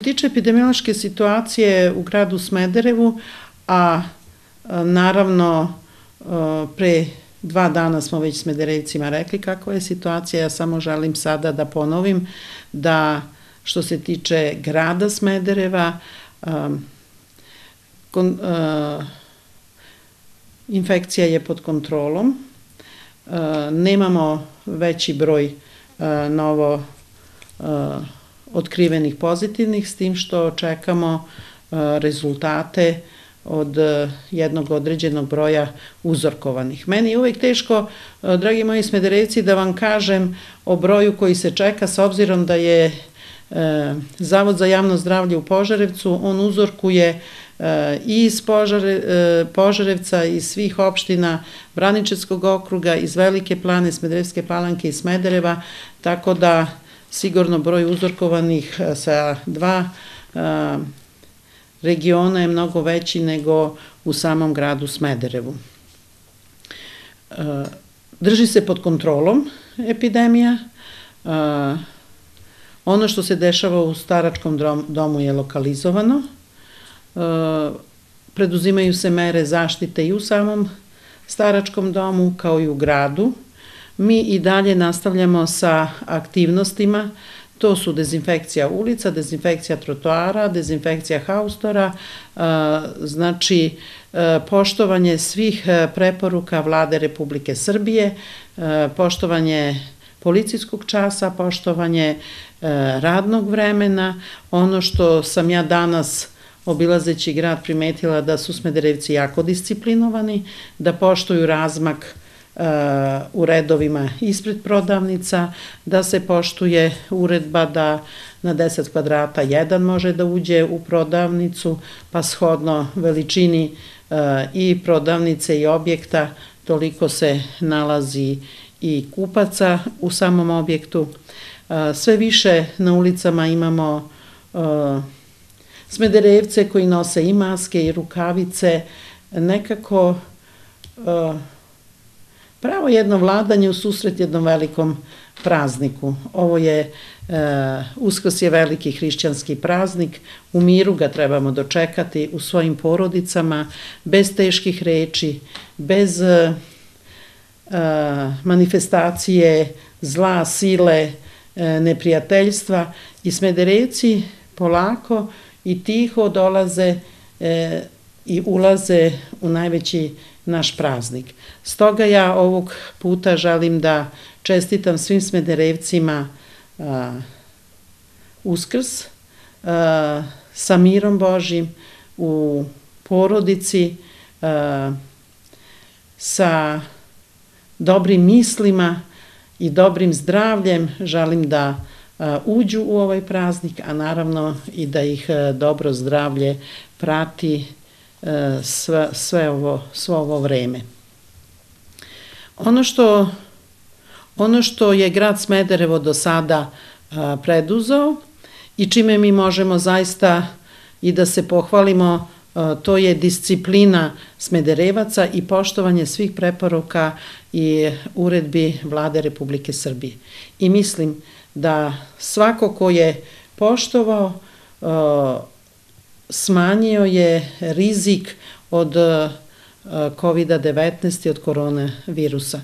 tiče epidemiološke situacije u gradu Smederevu, a naravno pre 2 dana smo već Smederevcima rekli kakva je situacija, ja samo želim sada da ponovim da što se tiče grada Smedereva, infekcija je pod kontrolom, nemamo veći broj novo otkrivenih pozitivnih, s tim što čekamo rezultate od jednog određenog broja uzorkovanih. Meni je uvek teško, dragi moji Smederevci, da vam kažem o broju koji se čeka, s obzirom da je Zavod za javno zdravlje u Požarevcu, on uzorkuje i iz Požarevca, iz svih opština Braničevskog okruga, iz Velike Plane, Smederevske Palanke i Smedereva, tako da sigurno broj uzorkovanih sa 2 regiona je mnogo veći nego u samom gradu Smederevu. Drži se pod kontrolom epidemija. Ono što se dešava u staračkom domu je lokalizovano. Preduzimaju se mere zaštite i u samom staračkom domu kao i u gradu. Mi i dalje nastavljamo sa aktivnostima, to su dezinfekcija ulica, dezinfekcija trotoara, dezinfekcija haustora, znači poštovanje svih preporuka Vlade Republike Srbije, poštovanje policijskog časa, poštovanje radnog vremena. Ono što sam ja danas obilazeći grad primetila da su Smederevci jako disciplinovani, da poštuju razmak u redovima ispred prodavnica, da se poštuje uredba da na 10 kvadrata jedan može da uđe u prodavnicu, pa shodno veličini i prodavnice i objekta toliko se nalazi i kupaca u samom objektu. Sve više na ulicama imamo Smederevce koji nose i maske i rukavice, nekako pravo jedno vladanje u susret jednom velikom prazniku. Ovo je, Uskrs je veliki hrišćanski praznik, u miru ga trebamo dočekati u svojim porodicama, bez teških reči, bez manifestacije zla, sile, neprijateljstva, i Smederevci polako i tiho dolaze i ulaze u najveći naš praznik. Stoga ja ovog puta želim da čestitam svim Smederevcima Uskrs sa mirom Božjim u porodici, sa dobrim mislima i dobrim zdravljem. Želim da uđu u ovaj praznik, a naravno i da ih dobro zdravlje prati svo ovo vreme. Ono što je grad Smederevo do sada preduzeo i čime mi možemo zaista i da se pohvalimo, to je disciplina Smederevaca i poštovanje svih preporuka i uredbi Vlade Republike Srbije. I mislim da svako ko je poštovao, smanjio je rizik od COVID-19 i od koronavirusa.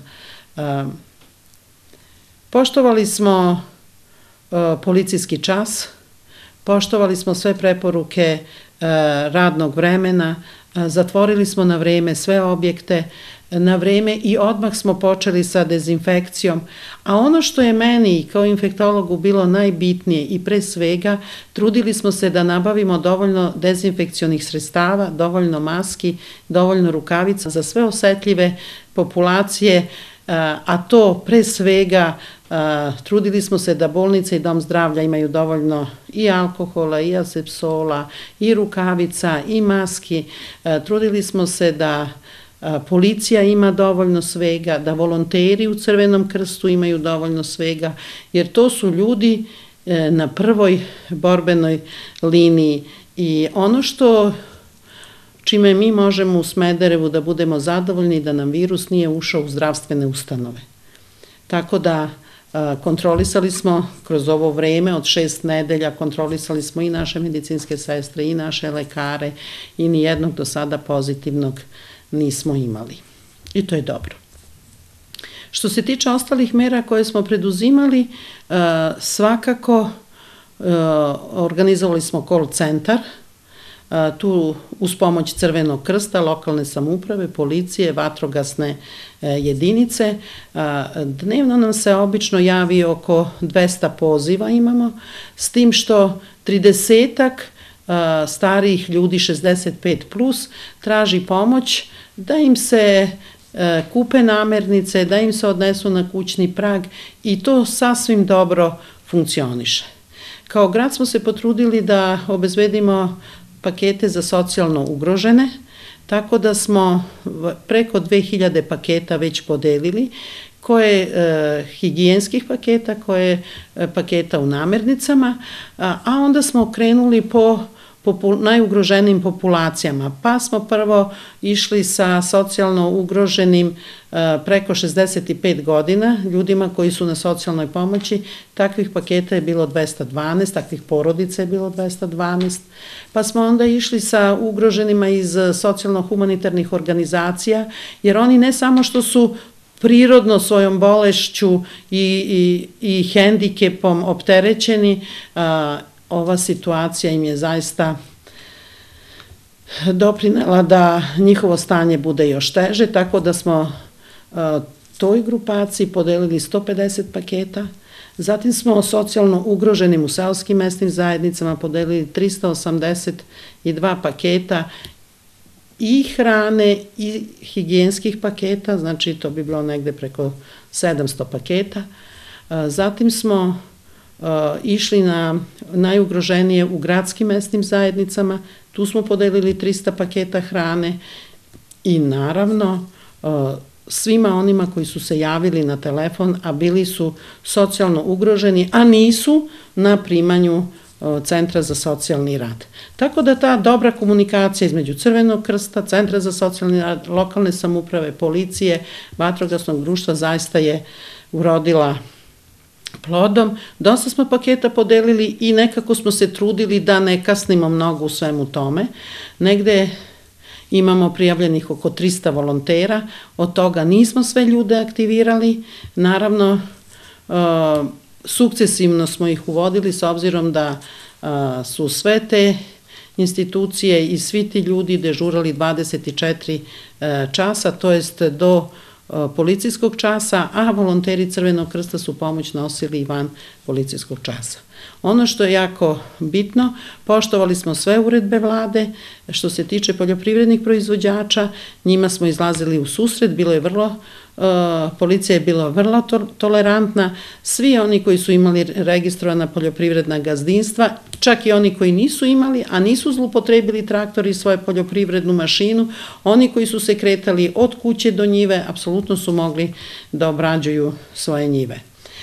Poštovali smo policijski čas, poštovali smo sve preporuke radnog vremena, zatvorili smo na vreme sve objekte, na vreme i odmah smo počeli sa dezinfekcijom. A ono što je meni kao infektologu bilo najbitnije i pre svega, trudili smo se da nabavimo dovoljno dezinfekcionih sredstava, dovoljno maski, dovoljno rukavica za sve osetljive populacije, a to pre svega trudili smo se da bolnice i dom zdravlja imaju dovoljno i alkohola, i asepsola, i rukavica, i maski. Trudili smo se da policija ima dovoljno svega, da volonteri u Crvenom krstu imaju dovoljno svega, jer to su ljudi na prvoj borbenoj liniji. I ono čime mi možemo u Smederevu da budemo zadovoljni, da nam virus nije ušao u zdravstvene ustanove. Tako da Kontrolisali smo kroz ovo vreme od 6 nedelja, kontrolisali smo i naše medicinske sestre i naše lekare i nijednog do sada pozitivnog nismo imali. I to je dobro. Što se tiče ostalih mera koje smo preduzimali, svakako organizovali smo call centar, tu uz pomoć Crvenog krsta, lokalne samouprave, policije, vatrogasne jedinice. Dnevno nam se obično javi oko 200 poziva imamo, s tim što 30-ak starijih ljudi 65 plus traži pomoć da im se kupe namirnice, da im se odnesu na kućni prag i to sasvim dobro funkcioniše. Kao grad smo se potrudili da obezbedimo pakete za socijalno ugrožene, tako da smo preko 2000 paketa već podelili, koje higijenskih paketa, koje paketa u namirnicama, a onda smo krenuli po najugroženijim populacijama. Pa smo prvo išli sa socijalno ugroženim preko 65 godina, ljudima koji su na socijalnoj pomoći. Takvih paketa je bilo 212, takvih porodica je bilo 212. Pa smo onda išli sa ugroženima iz socijalno-humanitarnih organizacija, jer oni ne samo što su prirodno svojom bolešću i hendikepom opterećeni, ova situacija im je zaista doprinela da njihovo stanje bude još teže, tako da smo toj grupaciji podelili 150 paketa. Zatim smo socijalno ugroženim u seoskim mesnim zajednicama podelili 382 paketa i hrane i higijenskih paketa, znači to bi bilo negde preko 700 paketa. Zatim smo išli na najugroženije u gradskim mesnim zajednicama, tu smo podelili 300 paketa hrane i naravno svima onima koji su se javili na telefon, a bili su socijalno ugroženi, a nisu na primanju Centra za socijalni rad. Tako da ta dobra komunikacija između Crvenog krsta, Centra za socijalni rad, lokalne samouprave, policije, vatrogasnog društva zaista je urodila plodom. Dosta smo paketa podelili i nekako smo se trudili da ne kasnimo mnogo u svemu tome. Negde imamo prijavljenih oko 300 volontera, od toga nismo sve ljude aktivirali. Naravno, sukcesivno smo ih uvodili s obzirom da su sve te institucije i svi ti ljudi dežurali 24 časa, to jest do policijskog časa, a volonteri Crvenog krsta su pomoć nosili i van policijskog časa. Ono što je jako bitno, poštovali smo sve uredbe vlade, što se tiče poljoprivrednih proizvođača, njima smo izlazili u susret, policija je bila vrlo tolerantna, svi oni koji su imali registrovana poljoprivredna gazdinstva, čak i oni koji nisu imali, a nisu zlupotrebili traktor i svoju poljoprivrednu mašinu, oni koji su se kretali od kuće do njive, apsolutno su mogli da obrađuju svoje njive.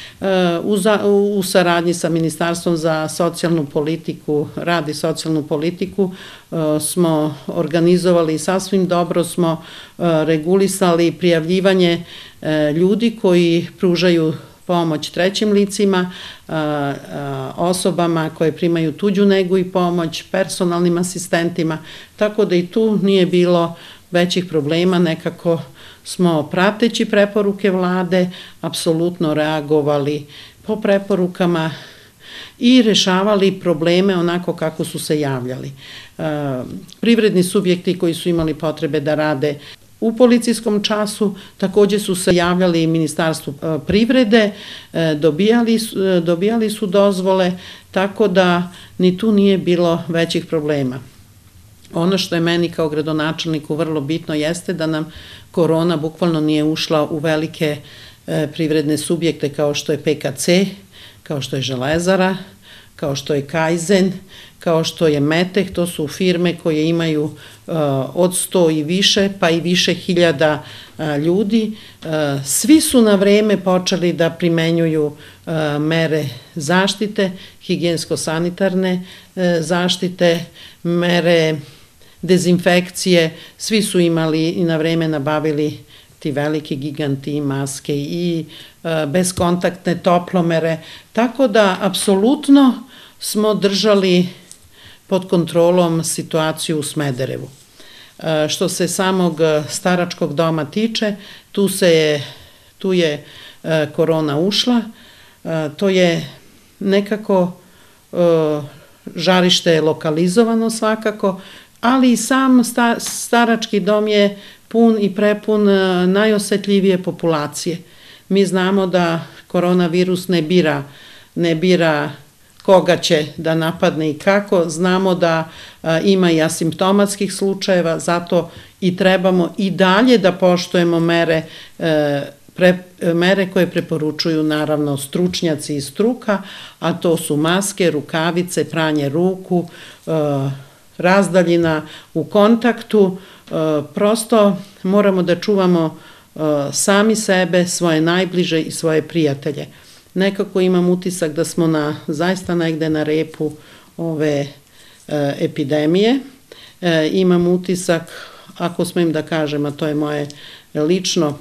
U saradnji sa Ministarstvom za socijalnu politiku, rad i socijalnu politiku smo organizovali, sasvim dobro smo regulisali prijavljivanje ljudi koji pružaju pomoć trećim licima, osobama koje primaju tuđu negu i pomoć, personalnim asistentima, tako da i tu nije bilo većih problema, nekako smo prateći preporuke vlade apsolutno reagovali po preporukama i rešavali probleme onako kako su se javljali. Privredni subjekti koji su imali potrebe da rade u policijskom času takođe su se javljali i Ministarstvu privrede, dobijali su dozvole, tako da ni tu nije bilo većih problema. Ono što je meni kao gradonačelniku vrlo bitno jeste da nam korona bukvalno nije ušla u velike privredne subjekte kao što je PKC, kao što je Železara, kao što je Kaizen, kao što je Meteh, to su firme koje imaju od 100 i više, pa i više hiljada ljudi. Svi su na vreme počeli da primenjuju mere zaštite, higijensko-sanitarne zaštite, mere dezinfekcije, svi su imali i na vreme nabavili ti veliki giganti i maske i beskontaktne toplomere, tako da apsolutno smo držali pod kontrolom situaciju u Smederevu. Što se samog staračkog doma tiče, tu je korona ušla, to je nekako žarište je lokalizovano svakako, ali i sam starački dom je pun i prepun najosetljivije populacije. Mi znamo da koronavirus ne bira koga će da napadne i kako. Znamo da ima i asimptomatskih slučajeva, zato i trebamo i dalje da poštujemo mere koje preporučuju naravno stručnjaci i struka, a to su maske, rukavice, pranje ruku, razdaljina u kontaktu. Prosto moramo da čuvamo sami sebe, svoje najbliže i svoje prijatelje. Nekako imam utisak da smo zaista negde na repu ove epidemije. Imam utisak, ako smem da kažem, a to je moje lično,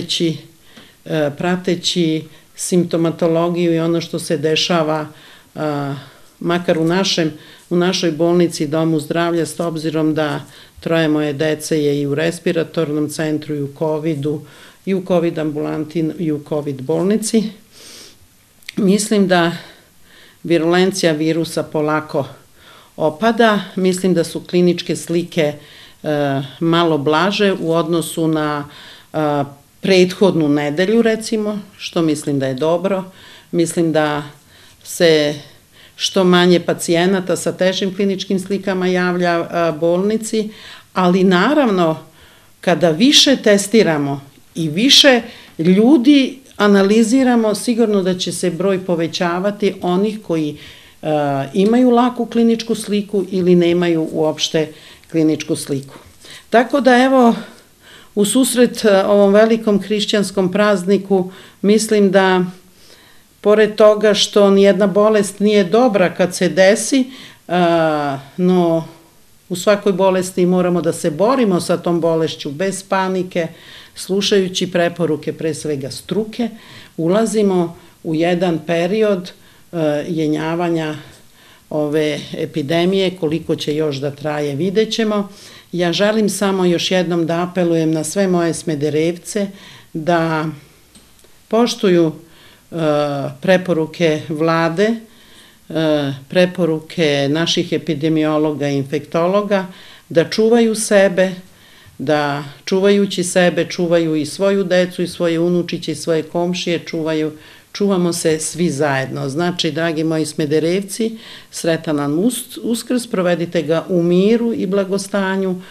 prateći simptomatologiju i ono što se dešava, makar u našoj bolnici, domu zdravlja, s obzirom da 3 moje dece je i u respiratornom centru, i u covidu, i u covid ambulanti, i u covid bolnici. Mislim da virulencija virusa polako opada, mislim da su kliničke slike malo blaže u odnosu na prethodnu nedelju, recimo, što mislim da je dobro. Mislim da se što manje pacijenata sa težim kliničkim slikama javlja bolnici, ali naravno, kada više testiramo i više ljudi analiziramo, sigurno da će se broj povećavati onih koji imaju laku kliničku sliku ili nemaju uopšte kliničku sliku. Tako da evo, u susret ovom velikom hrišćanskom prazniku, mislim da pored toga što nijedna bolest nije dobra kad se desi, no u svakoj bolesti moramo da se borimo sa tom bolešću bez panike, slušajući preporuke pre svega struke, ulazimo u jedan period jenjavanja ove epidemije, koliko će još da traje, vidjet ćemo. Ja želim samo još jednom da apelujem na sve moje Smederevce da poštuju preporuke vlade, preporuke naših epidemiologa i infektologa, da čuvaju sebe, da čuvajući sebe čuvaju i svoju decu i svoje unučiće i svoje komšije, čuvamo se svi zajedno. Znači, dragi moji Smederevci, sretan nam Uskrs, provedite ga u miru i blagostanju,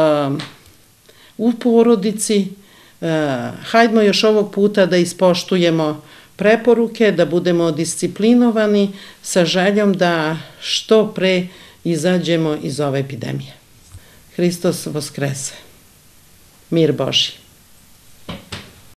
u porodici. Hajdemo još ovog puta da ispoštujemo preporuke, da budemo disciplinovani sa željom da što pre izađemo iz ove epidemije. Hristos Voskrese. Mir Božji.